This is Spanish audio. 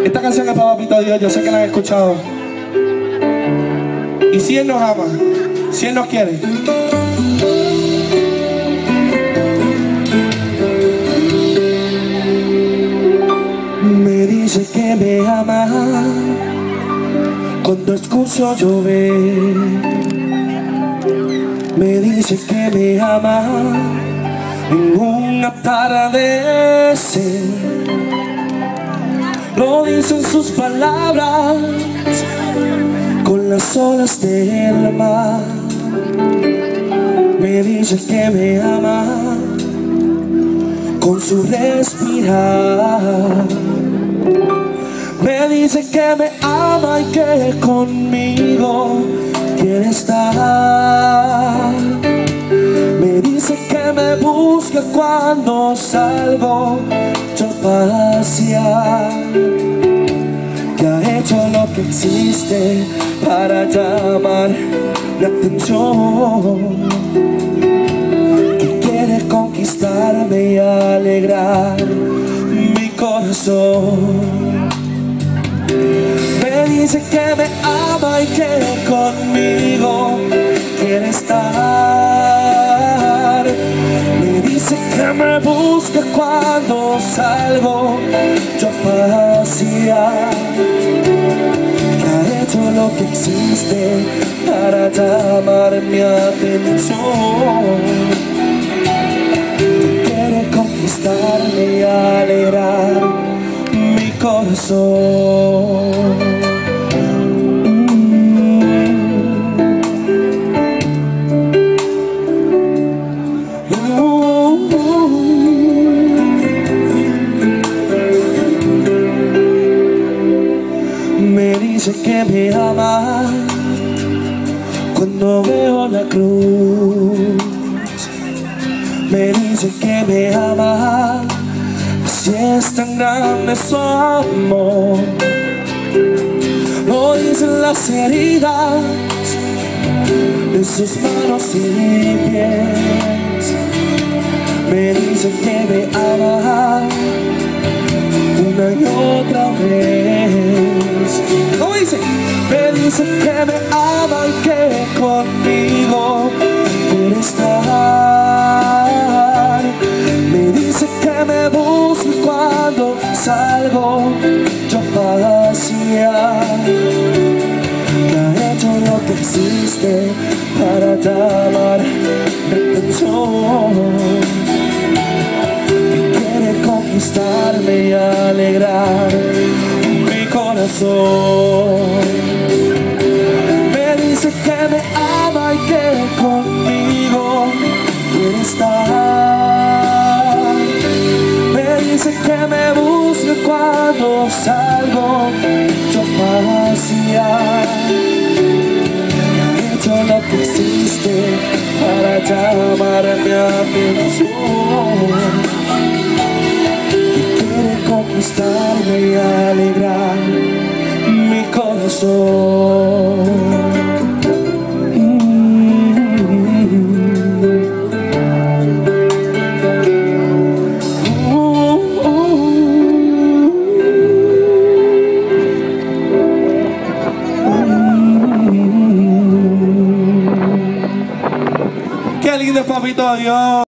Esta canción es para Papito Dios, yo sé que la han escuchado. Y si Él nos ama, si Él nos quiere. Me dice que me ama cuando escucho llover. Me dice que me ama en un atardecer. Lo dicen sus palabras con las olas del mar. Me dice que me ama con su respirar. Me dice que me ama y que conmigo quiere estar. Me dice que me busca cuando salgo yo a pasear. Que ha hecho lo que existe para llamar mi atención. Que quiere conquistarme y alegrar mi corazón. Me dice que me ama y que conmigo quiere estar. Me dice que me busca cuando salgo yo a pasear. Que ha hecho lo que existe para llamar mi atención. Que quiere conquistarme y alegrar mi corazón. Me dice que me ama cuando veo la cruz. Me dice que me ama, si es tan grande su amor. Lo dicen las heridas de sus manos y pies. Me dice que me ama una y otra vez. ¿Cómo dice? Me dice que me ama y que conmigo quiere estar. Me dice que me busca cuando salgo yo a pasear. Que ha hecho lo que existe para llamar mi atención. Que quiere conquistarme y alegrar mi corazón. Me dice que me ama y que conmigo quiere estar. Me dice que me busque cuando salgo yo a pasear. Que ha hecho lo que existe para llamar mi atención. Que quiere conquistarme y alegrar mi corazón. Qué lindo, Papito Dios.